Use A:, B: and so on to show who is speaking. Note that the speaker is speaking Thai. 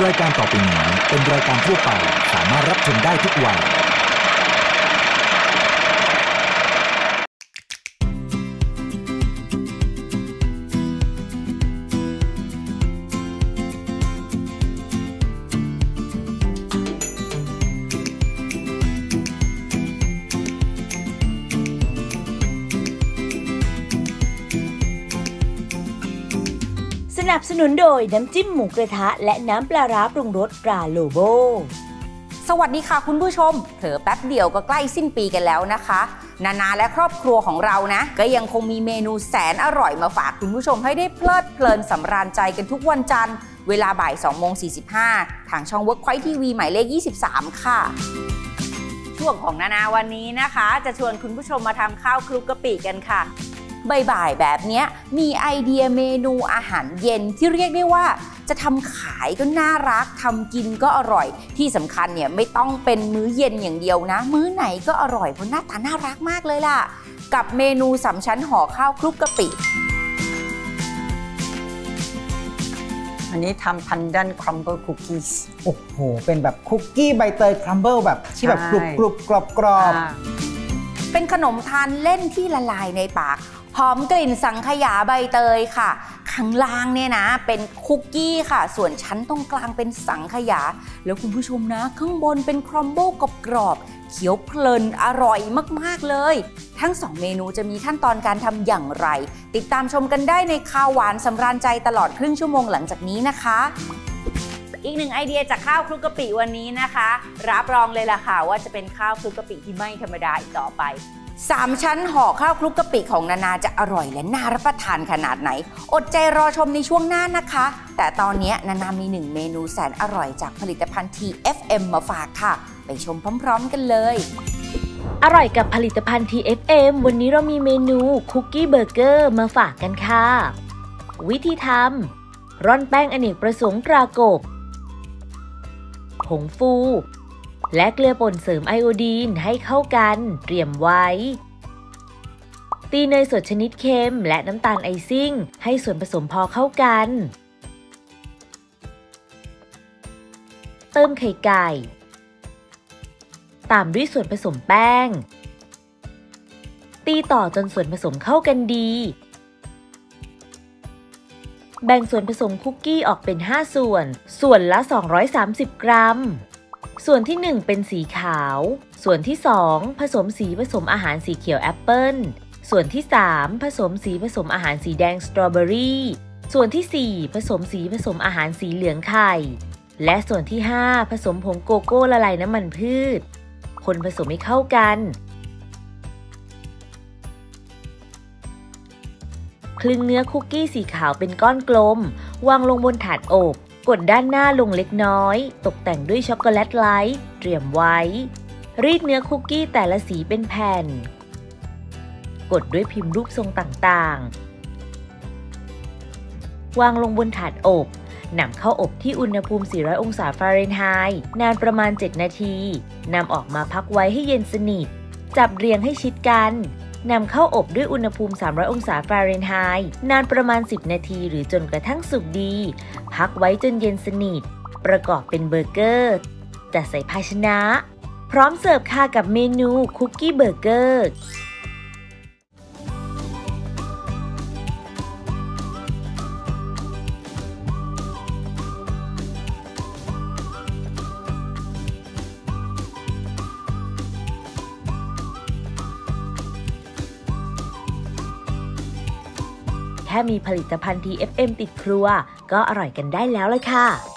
A: รายการต่อไปนี้เป็นรายการทั่วไปสามารถรับชมได้ทุกวัย
B: สนับสนุนโดยน้ำจิ้มหมูกระทะและน้ำปลาร้าปรุงรสตราโลโบ
C: สวัสดีค่ะคุณผู้ชมเผลอแป๊บเดียวก็ใกล้สิ้นปีกันแล้วนะคะนาและครอบครัวของเรานะก็ยังคงมีเมนูแสนอร่อยมาฝากคุณผู้ชมให้ได้เพลิดเพลินสำราญใจกันทุกวันจันทร์เวลาบ่าย 2:45 ทางช่อง Workpoint TV หมายเลข 23 ค่ะช่วงของนาวันนี้นะคะจะชวนคุณผู้ชมมาทำข้าวคลุกกะปิกันค่ะบ่ายๆแบบนี้มีไอเดียเมนูอาหารเย็นที่เรียกได้ว่าจะทำขายก็น่ารักทำกินก็อร่อยที่สำคัญเนี่ยไม่ต้องเป็นมื้อเย็นอย่างเดียวนะมื้อไหนก็อร่อยเพราะหน้าตาน่ารักมากเลยล่ะกับเมนู3ชั้นห่อข้าวคลุกกะปิ
D: อันนี้ทำ Pandan Crumble Cookies โอ้โหเป็นแบบคุกกี้ใบเตย Crumble แบบที่แบบกรุบกรอบ
C: เป็นขนมทานเล่นที่ละลายในปากหอมกลิ่นสังขยาใบเตยค่ะข้างล่างเนี่ยนะเป็นคุกกี้ค่ะส่วนชั้นตรงกลางเป็นสังขยาแล้วคุณผู้ชมนะข้างบนเป็นครัมเบิลกรอบเขียวเพลินอร่อยมากๆเลยทั้ง2เมนูจะมีขั้นตอนการทำอย่างไรติดตามชมกันได้ในข้าวหวานสำราญใจตลอดครึ่งชั่วโมงหลังจากนี้นะคะอีกหนึ่งไอเดียจากข้าวคลุกกะปิวันนี้นะคะรับรองเลยล่ะค่ะว่าจะเป็นข้าวคลุกกะปิที่ไม่ธรรมดาอีกต่อไป3ชั้นห่อข้าวคลุกกะปิของนาจะอร่อยและน่ารับประทานขนาดไหนอดใจรอชมในช่วงหน้านะคะแต่ตอนนี้นามี1เมนูแสนอร่อยจากผลิตภัณฑ์ TFM มาฝากค่ะไปชมพร้อมๆกันเลย
B: อร่อยกับผลิตภัณฑ์ TFM วันนี้เรามีเมนูคุกกี้เบอร์เกอร์มาฝากกันค่ะวิธีทำร่อนแป้งอเนกประสงค์ตรากบผงฟูและเกลือป่นเสริมไอโอดีนให้เข้ากันเตรียมไว้ตีเนยสดชนิดเค็มและน้ำตาลไอซิ่งให้ส่วนผสมพอเข้ากันเติมไข่ไก่ตามด้วยส่วนผสมแป้งตีต่อจนส่วนผสมเข้ากันดีแบ่งส่วนผสมคุกกี้ออกเป็น5ส่วนละ230 กรัมส่วนที่1เป็นสีขาวส่วนที่2ผสมสีผสมอาหารสีเขียวแอปเปิ้ลส่วนที่3ผสมสีผสมอาหารสีแดงสตรอเบอรี่ส่วนที่4ผสมสีผสมอาหารสีเหลืองไข่และส่วนที่5ผสมผงโกโก้ละลายน้ำมันพืชคนผสมให้เข้ากันคลึงเนื้อคุกกี้สีขาวเป็นก้อนกลมวางลงบนถาดอบกดด้านหน้าลงเล็กน้อยตกแต่งด้วยช็อกโกแลตไลท์เตรียมไว้รีดเนื้อคุกกี้แต่ละสีเป็นแผ่นกดด้วยพิมพ์รูปทรงต่างๆวางลงบนถาดอบนำเข้าอบที่อุณหภูมิ400องศาฟาเรนไฮต์นานประมาณ7นาทีนำออกมาพักไว้ให้เย็นสนิทจับเรียงให้ชิดกันนำเข้าอบด้วยอุณหภูมิ300องศาฟาเรนไฮต์นานประมาณ10นาทีหรือจนกระทั่งสุกดีพักไว้จนเย็นสนิทประกอบเป็นเบอร์เกอร์จัดใส่ภาชนะพร้อมเสิร์ฟค่ะกับเมนูคุกกี้เบอร์เกอร์แค่มีผลิตภัณฑ์ TFM ติดครัวก็อร่อยกันได้แล้วเลยค่ะ